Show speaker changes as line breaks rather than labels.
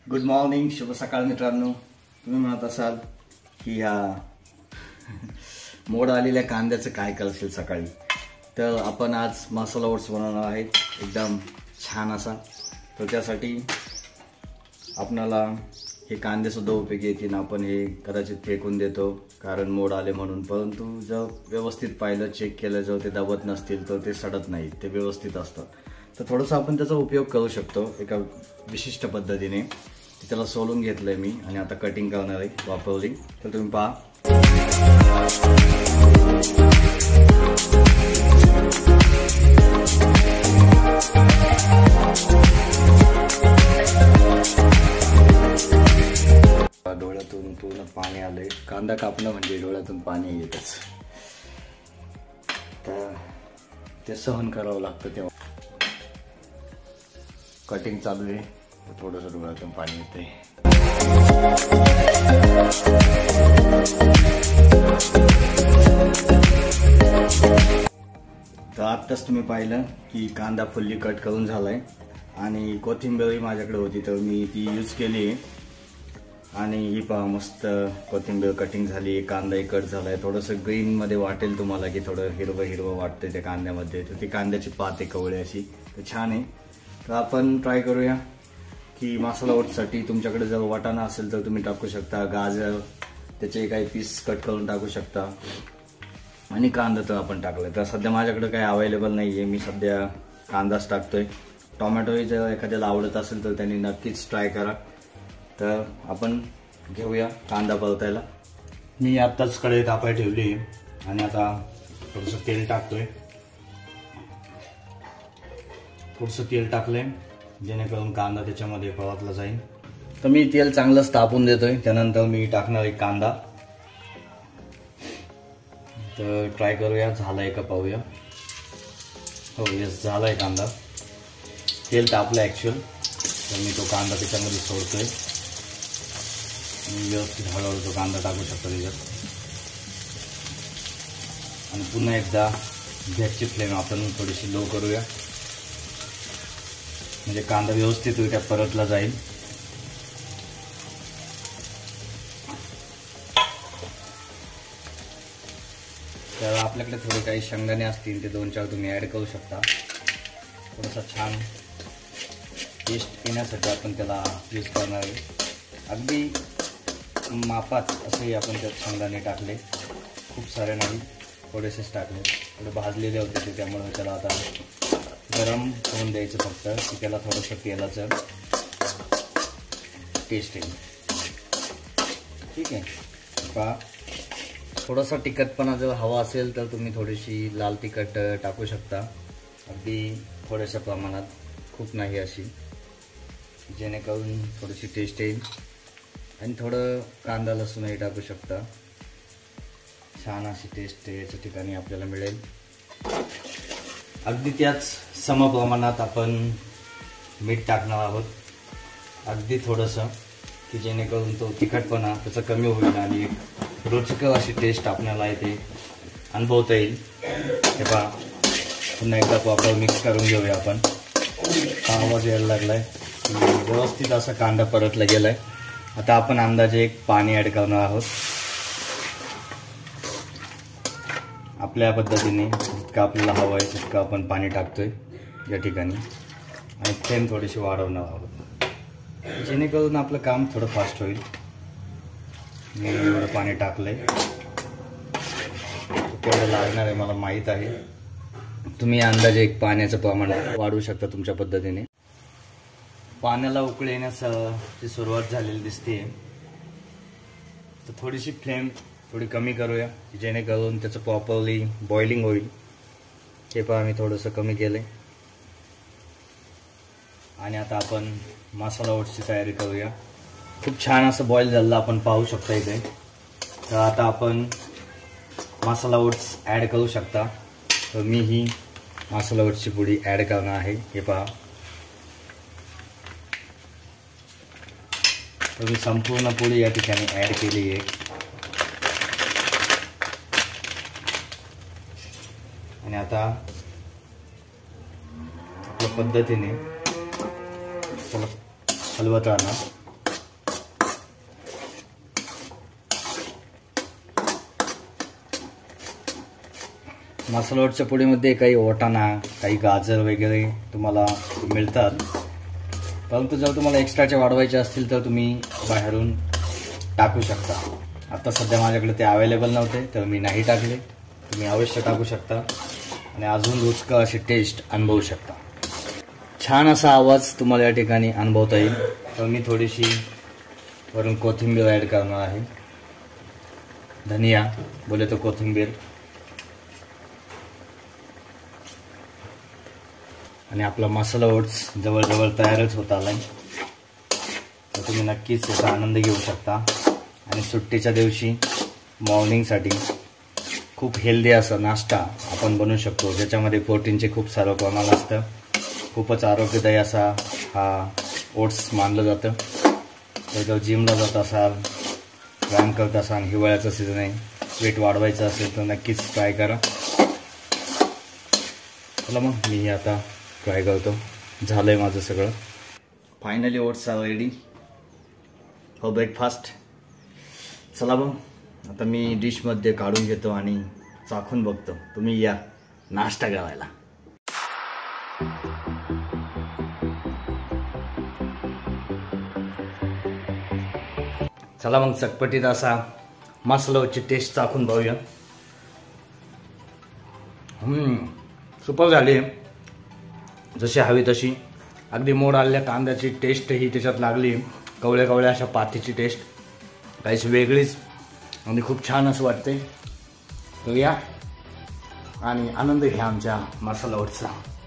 Good morning, शुभ सकाळ मित्रांनो. तुम्ही म्हणत असाल की ह्या मोड आलेल्या कांद्याचं काय करशील सकाळी. तर आपण आज मसाला ओट्स बनवणार आहे एकदम छान असा. तर त्यासाठी आपल्याला हे कांदे सुद्धा उपयोगी येतील. आपण हे कदाचित फेकून देतो कारण मोड आले म्हणून, परंतु जर व्यवस्थित पाहिलं, चेक केलं, जर ते दबत नसतील तर ते सडत नाही, ते व्यवस्थित असतं. तर थोडंसं आपण त्याचा उपयोग करू शकतो एका विशिष्ट पद्धतीने. त्याला सोलून घेतलंय मी आणि आता कटिंग करणार आहे वापरली. तर तुम्ही पहा. डोळ्यातून पूर्ण पाणी आलंय. कांदा कापणं म्हणजे डोळ्यातून पाणी येतच, तर ते सहन करावं लागतं. तेव्हा कटिंग चालू आहे, थोडंसं डोळ्यातून पाणी येते. तर आत्ताच तुम्ही पाहिलं की कांदा फुल्ली कट करून झालाय आणि कोथिंबीर माझ्याकडे होती तर मी ती यूज केली. आणि ही पहा, मस्त कोथिंबीर कटिंग झाली, कांदाही कट झालाय. थोडंसं ग्रीन मध्ये वाटेल तुम्हाला की थोडं हिरवं हिरवं वाटतंय त्या कांद्यामध्ये. तर ती कांद्याची पात आहे कवळी अशी, तर छान आहे. तर आपण ट्राय करूया की मसाला ओट्ससाठी तुमच्याकडे जर वाटाणा असेल तर तुम्ही टाकू शकता, गाजर त्याचे काही पीस कट करून टाकू शकता, आणि कांदा तर आपण टाकलाय. तर सध्या माझ्याकडे काही अवेलेबल नाहीये, मी सध्या कांदाच टाकतोय. टोमॅटोही जर एखाद्याला आवडत असेल तर त्यांनी नक्कीच ट्राय करा. तर आपण घेऊया कांदा परतायला. मी आत्ताच कढई तापाय ठेवली आणि आता थोडंसं तेल टाकतोय. थोडंसं तेल टाकलंय जेणेकरून कांदा त्याच्यामध्ये परतला जाईल. तर मी तेल चांगलंच तापून देतोय. त्यानंतर मी टाकणार एक कांदा. तर ट्राय करूया झालाय का पाहूया. हो, यस, झालाय कांदा. तेल तापलं ॲक्च्युअल. तर मी तो कांदा त्याच्यामध्ये सोडतोय. व्यवस्थित हळूहळू तो कांदा टाकू शकतो त्याच्यात. आणि पुन्हा एकदा गॅसची फ्लेम आपण थोडीशी लो करूया म्हणजे कांदा व्यवस्थित परतला जाईल. तर आपल्याकडे थोडे काही शेंगदाणे असतील ते 2-4 तुम्ही ॲड करू शकता. थोडासा छान टेस्ट येण्यासाठी आपण त्याला यूज करणार आहे. अगदी मापात असे आपण त्यात शेंगदाणे टाकले, खूप सारे नाही, थोडेसेच टाकले. थोडे भाजलेले होते ते, त्यामुळे त्याला आता गरम होऊन द्यायचं फक्त, की त्याला थोडंसं तेलाचं टेस्ट येईल. ठीक आहे. पहा, थोडासा तिखटपणा जर हवा असेल तर तुम्ही थोडीशी लाल तिखट टाकू शकता, अगदी थोड्याशा प्रमाणात, खूप नाही अशी, जेणेकरून थोडीशी टेस्ट येईल. आणि थोडं कांदा लसूणही टाकू शकता. छान अशी टेस्ट याच्या ठिकाणी आपल्याला मिळेल. अगदी त्याच समप्रमाणात आपण मीठ टाकणार आहोत, अगदी थोडंसं, की जेणेकरून तो तिखटपणा त्याचा कमी होईल आणि एक रुचकर अशी टेस्ट आपल्याला इथे अनुभवता येईल. हे पहा, पुन्हा एकदा प्रॉपर मिक्स करून घेऊया आपण. हा आवाज यायला लागलाय, व्यवस्थित असा कांदा परतला गेलाय. आता आपण अंदाजे एक पाणी ॲड करणार आहोत. आपल्या पद्धतीने जितकं आपल्याला हवं आहे तितकं आपण पाणी टाकतोय या ठिकाणी. आणि फ्लेम थोडीशी वाढवणार आहोत जेणेकरून आपलं काम थोडं फास्ट होईल. मी एवढं पाणी टाकलंय, तेवढं लागणार आहे मला माहीत आहे. तुम्ही अंदाजे एक पाण्याचं प्रमाण वाढवू शकता तुमच्या पद्धतीने. पाण्याला उकळी येण्याची सुरुवात झालेली दिसते, तर थोडीशी फ्लेम थोडी कमी करूया जेणेकरून त्याचं प्रॉपरली बॉइलिंग होईल. हे पहा, मी थोडंसं कमी केलंय. आणि आता आपण मसाला ओट्सची तयारी करूया. खूप छान असं बॉईल झालं आपण पाहू शकता इथे. तर आता आपण मसाला ओट्स ॲड करू शकता. तर मी ही मसाला ओट्सची पुडी ॲड करणार आहे. हे पहा, तर मी संपूर्ण पुडी या ठिकाणी ॲड केली आहे. आणि आता आपल्या पद्धतीने हलवत राहणार. मसाला ओट्सच्या पुडीमध्ये काही वाटाणा, काही गाजर वगैरे तुम्हाला मिळतात, परंतु जर तुम्हाला एक्स्ट्राचे वाढवायचे असतील तर तुम्ही बाहेरून टाकू शकता. आता सध्या माझ्याकडे ते अवेलेबल नव्हते तर मी नाही टाकले. तुम्ही अवश्य टाकू शकता आणि अजून रुचकर अशी टेस्ट अनुभवू शकता. छान असा आवाज तुम्हाला या ठिकाणी अनुभवता येईल. तर मी थोडीशी वरून कोथिंबीर ॲड करणार आहे. धनिया बोले तो कोथिंबीर, आणि आपला मसाला ओट्स जवळजवळ तयारच होत आलाय. तर तुम्ही नक्कीच याचा आनंद घेऊ शकता. आणि सुट्टीच्या दिवशी मॉर्निंगसाठी खूप हेल्दी असा नाश्ता आपण बनवू शकतो, ज्याच्यामध्ये प्रोटीनचे खूप सारं प्रमाण असतं. खूपच आरोग्यदायी असा हा ओट्स मानलं जातं. तर जर जिमला जात असाल, व्यायाम करत असाल, हिवाळ्याचं सीझन आहे, वेट वाढवायचं असेल तर नक्कीच ट्राय करा. चला मग मी आता ट्राय करतो. झालंय माझं सगळं. Finally oats are ready for breakfast. चला मग आता मी डिशमध्ये काढून घेतो आणि चाखून बघतो. तुम्ही या नाश्ता करायला. चला मग चटपटीत असा मसाला ओट्सची टेस्ट चाखून बघूया. सुपर झाली, जशी हवी तशी. अगदी मोड आलेल्या कांद्याची टेस्ट ही त्याच्यात लागली. कवळ्या कवळ्या अशा पातीची टेस्ट काहीच वेगळीच आणि खूप छान असं वाटते. तर या आणि आनंद घ्या आमच्या मसाला ओट्सचा.